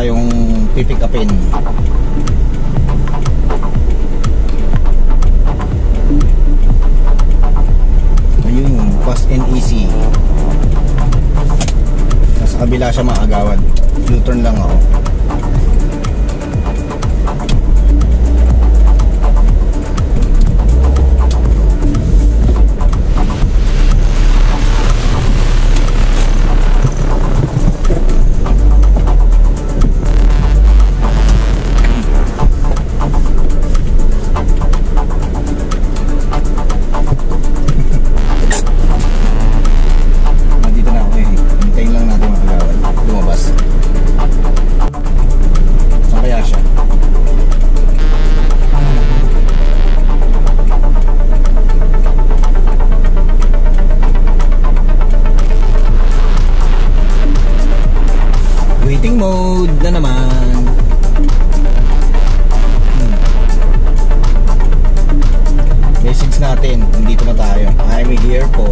tayong pipick upin. Ayun, fast and easy. Nasa kabila siya mga agawad. U-turn lang ako. Waiting mode na naman. Message natin, nandito na tayo. I'm here po.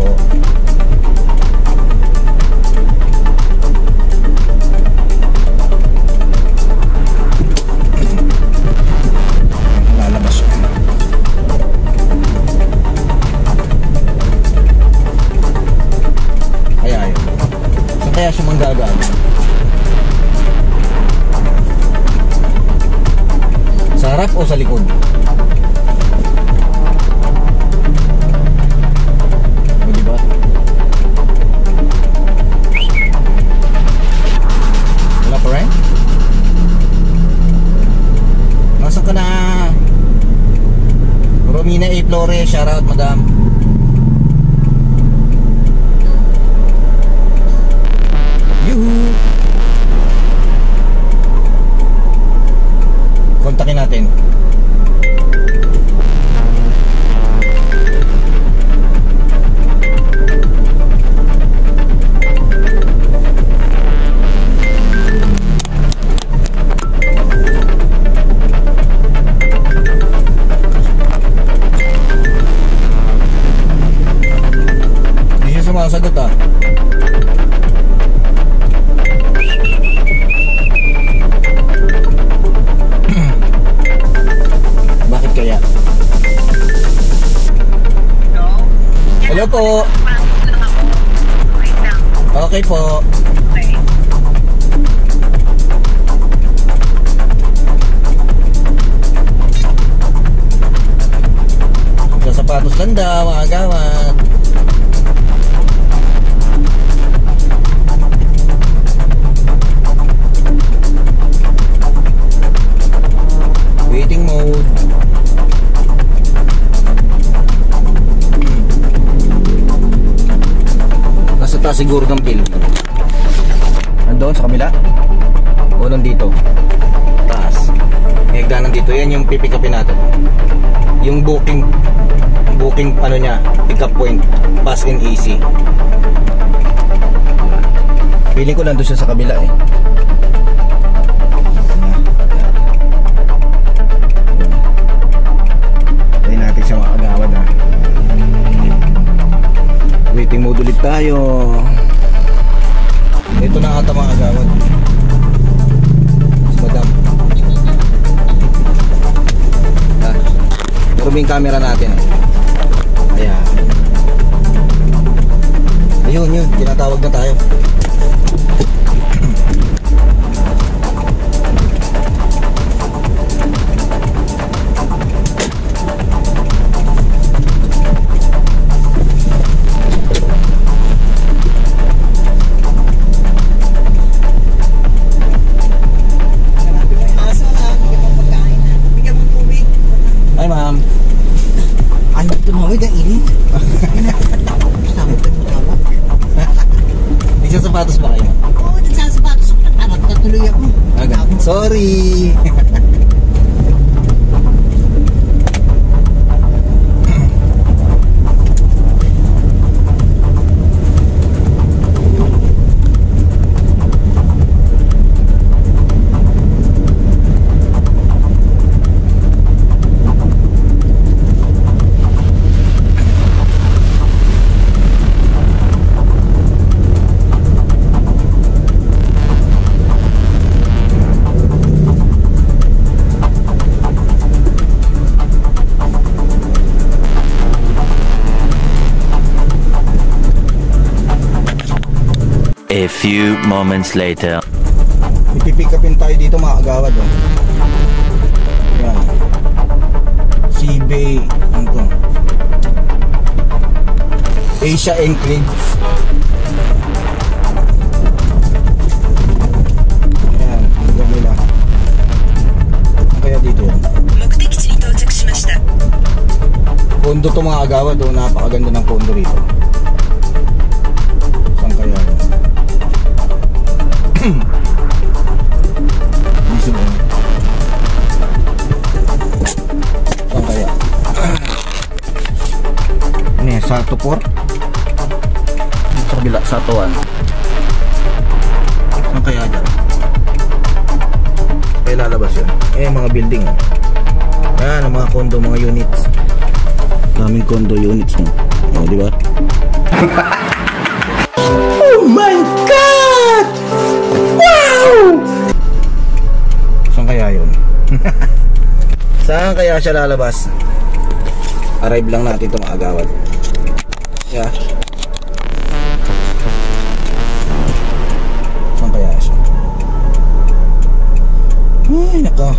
Lalabas siya. Kaya yun. So kaya siya manggagawa. Sa harap o sa likod? O diba? Wala pa rin? Nasaan ka na? Romina A. Flores, shoutout madam. Yuhu! Kontakin natin. Hindi siya sumasagot ah. Bakit kaya? Hello po. Okay po. Sa sapatos lang daw, mga agawad. Waiting mode. Nasa taas siguro ng bill. Nandoon sa kabila? O nandito? Taas. May hagdanan dito. Yan yung pipick upin natin. Yung booking ano niya, pick up point, fast and easy. Feeling ko nandun siya sa kabila eh. Natin siya mga agawad ha. Waiting mode ulit tayo. Ito na ata mga agawad. Madam ha? Meron yung camera natin eh. Ayan. Ayun yun, tinatawag na tayo. Hi ma'am. Ay, tumawid ang init. Di sa sapatos ba kayo? Oo, din sa sapatos. Anak na tuloy ako. Sorry. few moments later. Ipipick upin tayo dito mga kagawad, oh. Yan. C-Bay, ano to? Asia Enclaves. Yan, ang ganda nila. Ano kaya dito yan? Kondo to mga kagawad, oh. Napakaganda ng kondo rito. Saan kaya yan? Saan kaya? Ano yan? Sato 4? Sa kabila, Sato 1. Saan kaya dyan? Kaya lalabas yun. Mga building. Yan, ang mga condo, mga units. Daming condo units no? O, diba? Oh my God! Wow! Saan kaya yun? Saan kaya siya lalabas? Arrive lang natin ito mga agawad. Yeah. Saan kaya siya? Ay, nako.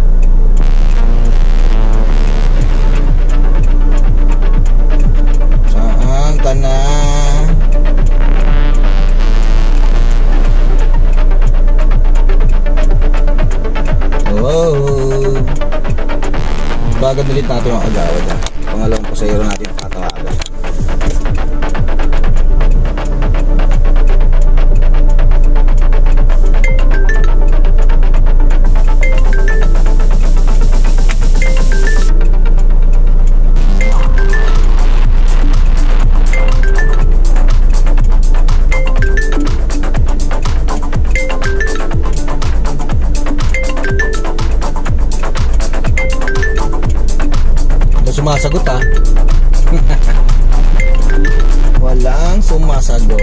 Saan ka na? Oh. Bagad ulit natin yung agawad. Pangalawang pasayro natin tatawagan. Sumasagot ha. Walang sumasagot.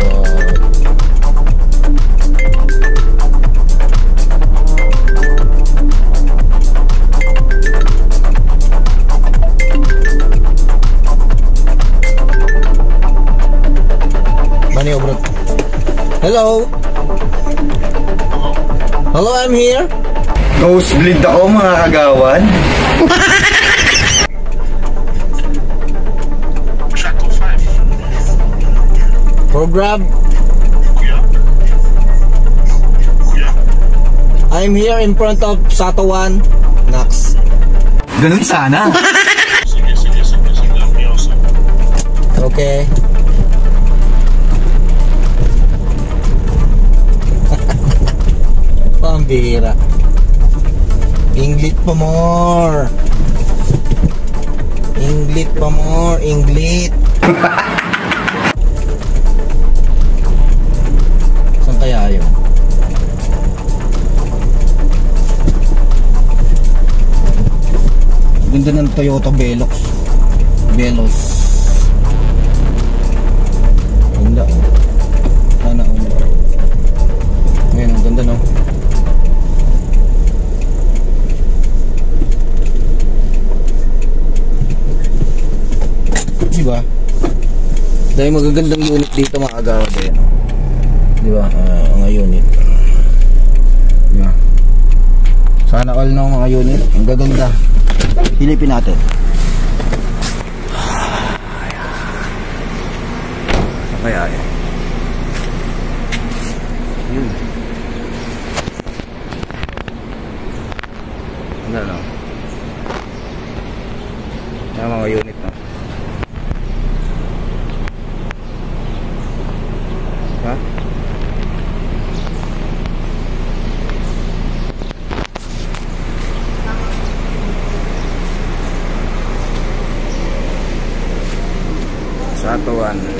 Maniobro. Hello. Hello, I'm here. Nosebleed ako mga kagawad. Program. I'm here in front of Sato 1. Nax. Ganun sana. Okay. Pambihira. English pa more. English pa more. English. Kaya yun. Ganda ng Toyota Velox. Veloz. Ganda. Sana ulit. Ngayon, ang ganda no. Diba? Dahil magagandang unit dito mga agawad eh. Diba? Mga unit. Diba? Sana all no mga unit. Ang gaganda. Silipin natin. Kaya eh. Yun. Ano no? Yan mga unit no. Ha? Sato 1.